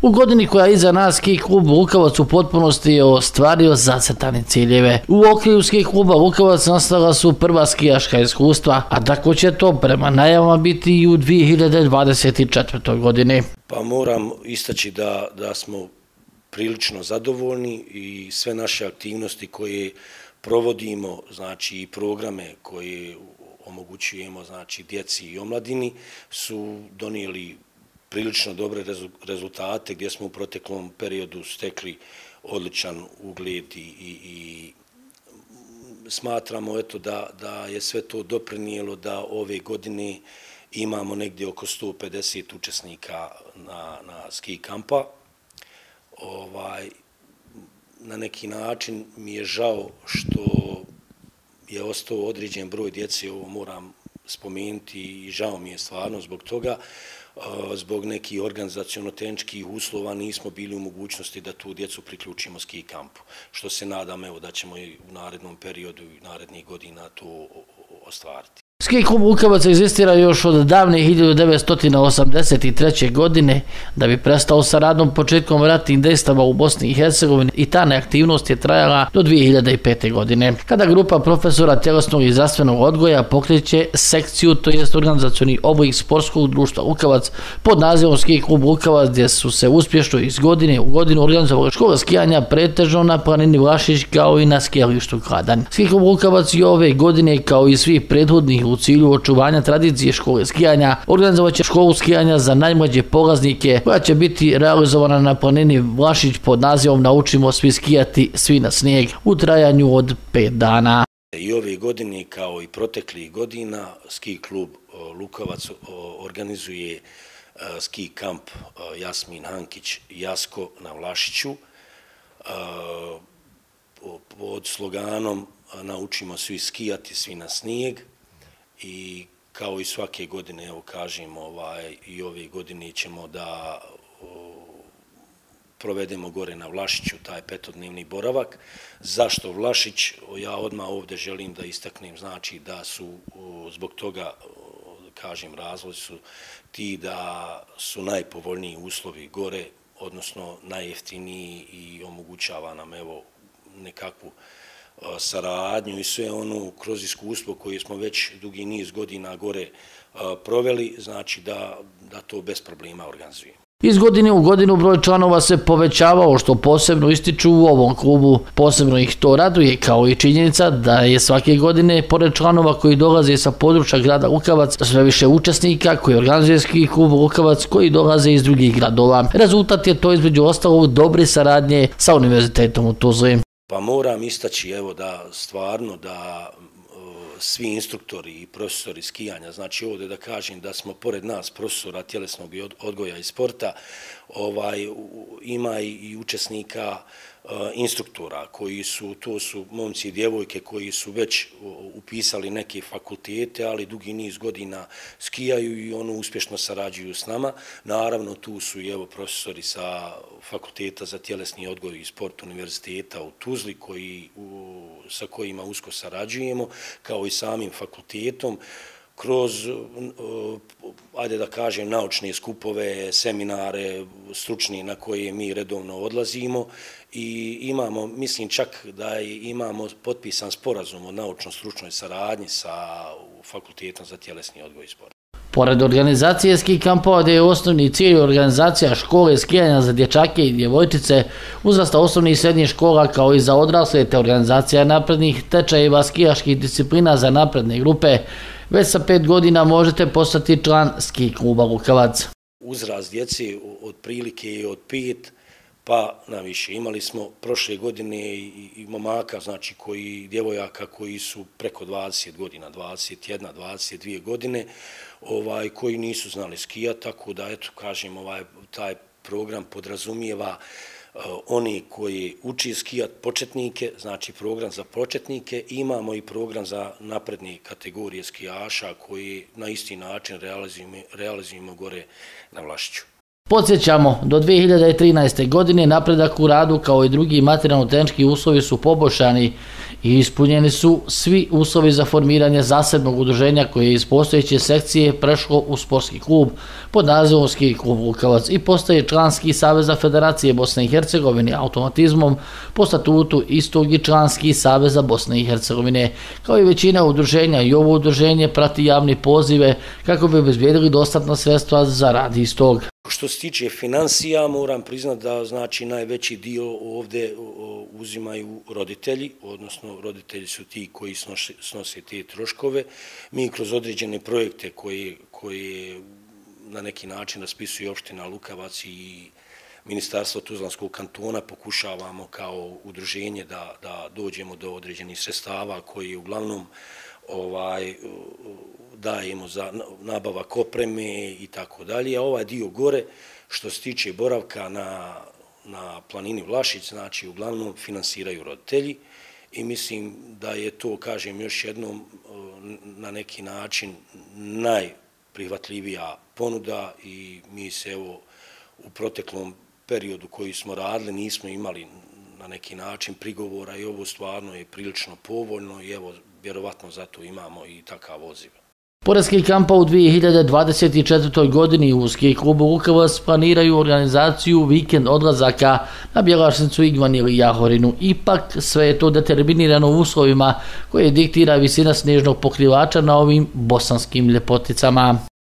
U godini koja je iza nas, ski klub Lukavac u potpunosti je ostvario zacrtane ciljeve. U okviru ski kluba Lukavac nastala su prva skijaška iskustva, a tako će to prema najavama biti i u 2024. godini. Pa moram istaći da smo prilično zadovoljni i sve naše aktivnosti koje provodimo, znači i programe koje omogućujemo, znači djeci i omladini, su donijeli prilično dobre rezultate gdje smo u proteklom periodu stekli odličan ugled i smatramo da je sve to doprinijelo da ove godine imamo negdje oko 150 učesnika na ski kampa. Na neki način mi je žao što je ostao određen broj djece, ovo moram spomenuti i žao mi je stvarno zbog toga. Zbog nekih organizaciono-tehničkih uslova nismo bili u mogućnosti da tu djecu priključimo ski kampu, što se nadam da ćemo i u narednom periodu i narednih godina to ostvariti. Ski klub Lukavac egzistira još od davne 1983. godine, da bi prestao sa radom početkom ratnih dejstava u Bosni i Hercegovini, i ta neaktivnost je trajala do 2005. godine, kada grupa profesora tjelesnog i zdravstvenog odgoja pokreće sekciju, to jest organizacioni oblik sportskog društva Lukavac pod nazivom Ski klub Lukavac, gdje su se uspješno iz godine u godinu organizovale škole skijanja pretežno na planini Vlašić kao i na skijalištu Kladanj. Ski klub Lukavac i ove godine, kao i svih prethodnih, u cilju očuvanja tradicije škole skijanja, organizovat će školu skijanja za najmlađe polaznike, koja će biti realizovana na planini Vlašić pod nazivom Naučimo svi skijati, svi na snijeg, u trajanju od 5 dana. I ove godine, kao i proteklih godina, ski klub Lukavac organizuje ski kamp Jasmin Hankić Jasko na Vlašiću pod sloganom Naučimo svi skijati, svi na snijeg. I kao i svake godine, evo kažem, i ove godine ćemo da provedemo gore na Vlašiću taj petodnevni boravak. Zašto Vlašić? Ja odmah ovdje želim da istaknem, znači da su zbog toga, kažem, razlozi su ti da su najpovoljniji uslovi gore, odnosno najjeftiniji, i omogućava nam evo nekakvu saradnju i sve ono kroz iskustvo koje smo već dugi niz godina gore proveli, znači da to bez problema organizujemo. Iz godine u godinu broj članova se povećavao, što posebno ističu u ovom klubu. Posebno ih to raduje, kao i činjenica da je svake godine, pored članova koji dolaze sa područja grada Lukavac, sve više učesnika koji organizuje ski klub Lukavac koji dolaze iz drugih gradova. Rezultat je to između ostalog dobre saradnje sa Univerzitetom u Tuzli. Pa moram istaći evo da stvarno da svi instruktori i profesori skijanja, znači ovdje da kažem da smo pored nas profesora tjelesnog odgoja i sporta, ima i učesnika instruktora koji su, to su momci i djevojke koji su već upisali neke fakultete, ali dugi niz godina skijaju i uspješno sarađuju s nama. Naravno, tu su i evo profesori sa Fakulteta za tjelesni odgoj i sport Univerziteta u Tuzli, sa kojima usko sarađujemo, kao i samim fakultetom, kroz, ajde da kažem, naučne skupove, seminare, stručni na koje mi redovno odlazimo, i imamo, mislim čak da imamo potpisan sporazum o naučno-stručnoj saradnji sa Fakultetom za tjelesni odgoj i sport. Pored organizacije ski kampova, gdje je osnovni cilj organizacija škole skijanja za dječake i djevojčice uzrasta osnovnih i srednjih škola, kao i za odrasle, te organizacija naprednih tečajeva skijaških disciplina za napredne grupe, već sa 5 godina možete postati član ski kluba Lukavac. Uzrast djece otprilike je od 5 pa na više. Imali smo prošle godine i momaka, znači djevojaka koji su preko 20 godina, 21, 22 godine, koji nisu znali skijati, tako da, eto, kažem, taj program podrazumijeva oni koji uči skijat početnike, znači program za početnike, imamo i program za napredne kategorije skijaša koji na isti način realizujemo gore na Vlašiću. Podsjećamo, do 2013. godine napredak u radu kao i drugi materijalno-tehnički uslovi su poboljšani i ispunjeni su svi uslovi za formiranje zasebnog udruženja koje je iz postojeće sekcije prešlo u sportski klub pod nazivom Ski klub Lukavac i postaje članski Saveza Federacije Bosne i Hercegovine automatizmom po statutu istog i članski Saveza Bosne i Hercegovine. Kao i većina udruženja, i ovo udruženje prati javni pozive kako bi obezbijedili dostatna sredstva za rad istog. Što se tiče financija, moram priznati da znači najveći dio ovdje uzimaju roditelji, odnosno roditelji su ti koji snose te troškove. Mi kroz određene projekte koje na neki način raspisuje opština Lukavac i Ministarstvo Tuzlanskog kantona pokušavamo kao udruženje da dođemo do određenih sredstava koji uglavnom dajemo za nabavak opreme i tako dalje. A ovaj dio gore, što se tiče boravka na planini Vlašić, znači uglavnom finansiraju roditelji i mislim da je to, kažem još jednom, na neki način najprihvatljivija ponuda i mi se evo u proteklom periodu koji smo radili nismo imali na neki način prigovora i ovo stvarno je prilično povoljno i evo vjerovatno zato imamo i takav odziv. Pored ski kampa u 2024. godini u ski klubu Lukavac planiraju organizaciju vikend odlazaka na Bjelašnicu, Igman ili Jahorinu. Ipak sve je to determinirano uslovima koje diktira visina snježnog pokrivača na ovim bosanskim ljepoticama.